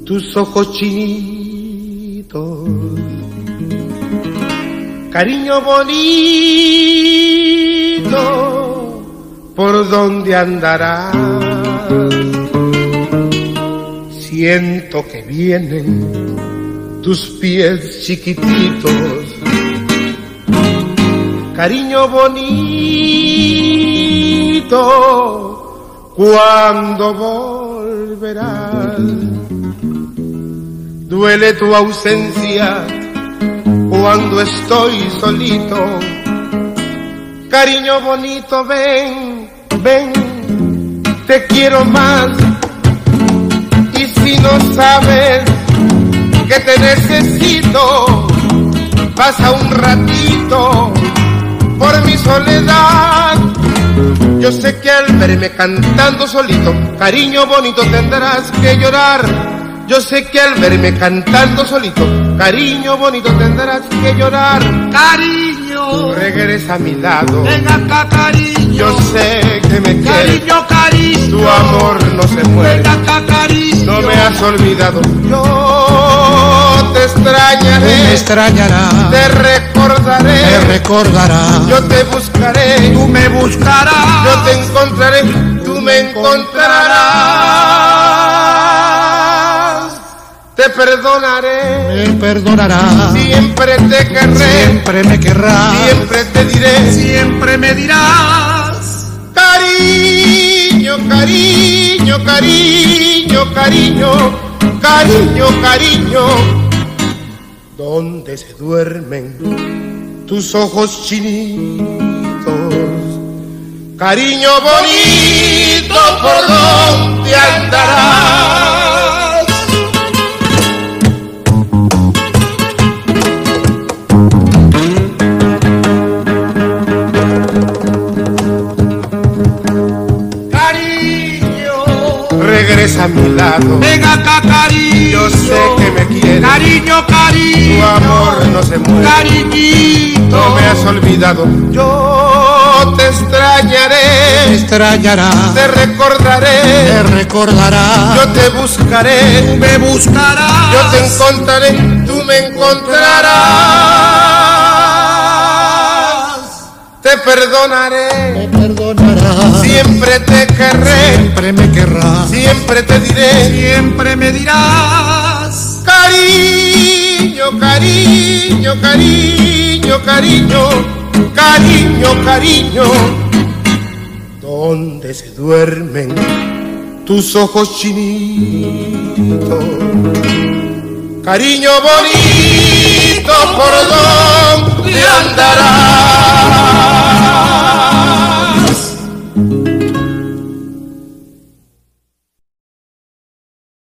tus ojos chinitos, cariño bonito, ¿por dónde andarás? Siento que vienen tus pies chiquititos, cariño bonito, ¿cuándo volverás? Duele tu ausencia cuando estoy solito, cariño bonito, ven, ven, te quiero más. Y si no sabes que te necesito, pasa un ratito por mi soledad. Yo sé que al verme cantando solito, cariño bonito, tendrás que llorar. Yo sé que al verme cantando solito, cariño bonito, tendrás que llorar. Cariño, regresa a mi lado. Ven acá, cariño. Yo sé que me quieres. Cariño, cariño. Tu amor no se muere. Ven acá, cariño. No me has olvidado. Yo te extrañaré. Me extrañarás. Te recordaré. Me recordarás. Yo te buscaré. Tú me buscarás. Yo te encontraré. Tú me encontrarás. Te perdonaré. Me perdonarás. Siempre te querré. Siempre me querrás. Siempre te diré. Siempre me dirás. Cariño, cariño, cariño, cariño, cariño, cariño. ¿Dónde se duermen tus ojos chinitos? Cariño bonito, ¿por dónde andarás? Regresa a mi lado. Ven acá, cariño. Yo sé que me quieres. Cariño, cariño. Tu amor no se muere. Cariñito. No me has olvidado. Yo te extrañaré. Me extrañarás. Te recordaré. Te recordarás. Yo te buscaré. Tú me buscarás. Yo te encontraré. Tú me encontrarás. Te perdonaré. Me perdonarás. Siempre te querré. Siempre me querrás. Siempre te diré. Siempre me dirás. Cariño, cariño, cariño, cariño, cariño, cariño. ¿Dónde se duermen tus ojos chinitos? Cariño bonito, ¿por dónde andarás?